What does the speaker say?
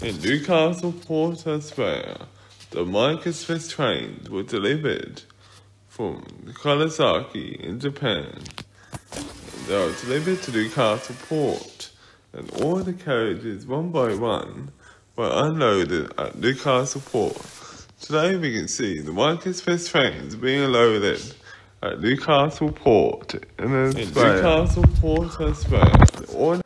In Newcastle Port, Australia, the Marcus Fest trains were delivered from Kawasaki in Japan. They were delivered to Newcastle Port, and all the carriages, one by one, were unloaded at Newcastle Port. Today we can see the Marcus Fest trains being loaded at Newcastle Port in Newcastle Port, Australia.